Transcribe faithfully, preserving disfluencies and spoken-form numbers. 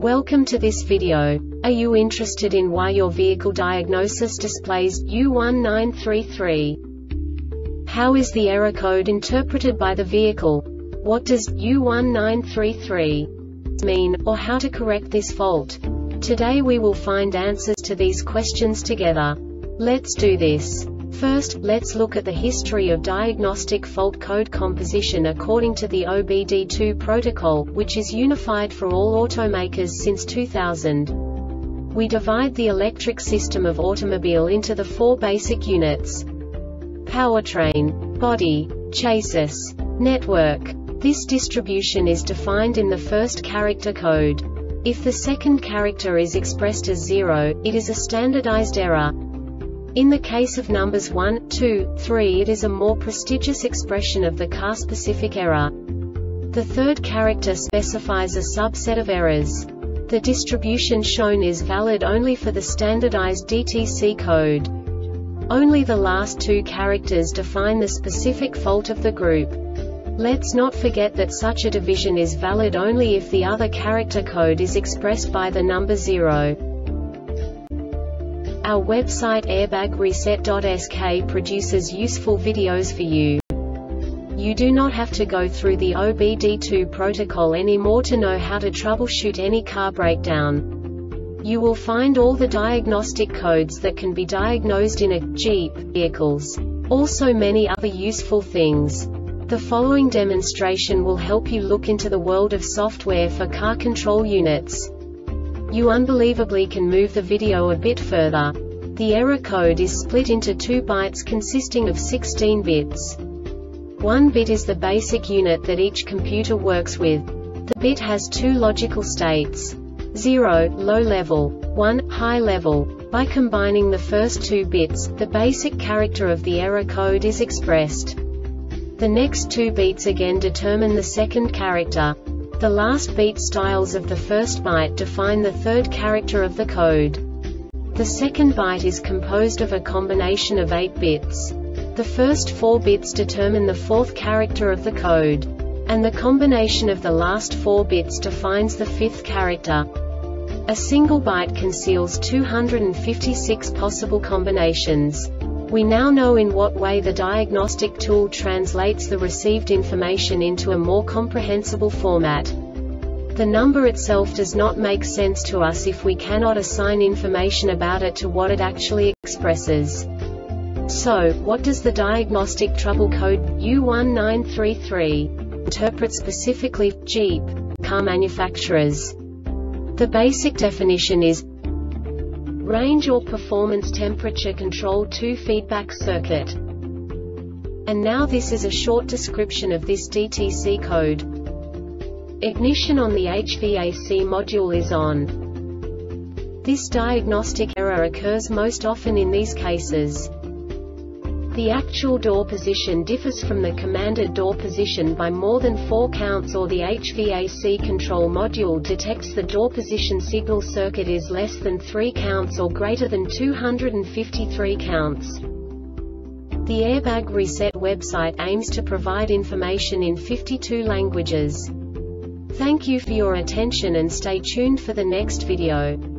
Welcome to this video. Are you interested in why your vehicle diagnosis displays U one nine three three? How is the error code interpreted by the vehicle? What does U one nine three three mean, or how to correct this fault? Today we will find answers to these questions together. Let's do this. First, let's look at the history of diagnostic fault code composition according to the O B D two protocol, which is unified for all automakers since two thousand. We divide the electric system of automobile into the four basic units: powertrain, body, chassis, network. This distribution is defined in the first character code. If the second character is expressed as zero, it is a standardized error. In the case of numbers one, two, three, it is a more prestigious expression of the car-specific error. The third character specifies a subset of errors. The distribution shown is valid only for the standardized D T C code. Only the last two characters define the specific fault of the group. Let's not forget that such a division is valid only if the other character code is expressed by the number zero. Our website airbag reset dot S K produces useful videos for you. You do not have to go through the O B D two protocol anymore to know how to troubleshoot any car breakdown. You will find all the diagnostic codes that can be diagnosed in a Jeep vehicles. Also many other useful things. The following demonstration will help you look into the world of software for car control units. You unbelievably can move the video a bit further. The error code is split into two bytes consisting of sixteen bits. One bit is the basic unit that each computer works with. The bit has two logical states: zero, low level, one, high level. By combining the first two bits, the basic character of the error code is expressed. The next two bits again determine the second character. The last beat styles of the first byte define the third character of the code. The second byte is composed of a combination of eight bits. The first four bits determine the fourth character of the code. And the combination of the last four bits defines the fifth character. A single byte conceals two hundred fifty-six possible combinations. We now know in what way the diagnostic tool translates the received information into a more comprehensible format. The number itself does not make sense to us if we cannot assign information about it to what it actually expresses. So, what does the diagnostic trouble code U one nine three three interpret specifically for Jeep car manufacturers? The basic definition is range or performance temperature control two feedback circuit. And now this is a short description of this D T C code. Ignition on the H V A C module is on. This diagnostic error occurs most often in these cases. The actual door position differs from the commanded door position by more than four counts, or the H V A C control module detects the door position signal circuit is less than three counts or greater than two hundred fifty-three counts. The Airbag Reset website aims to provide information in fifty-two languages. Thank you for your attention and stay tuned for the next video.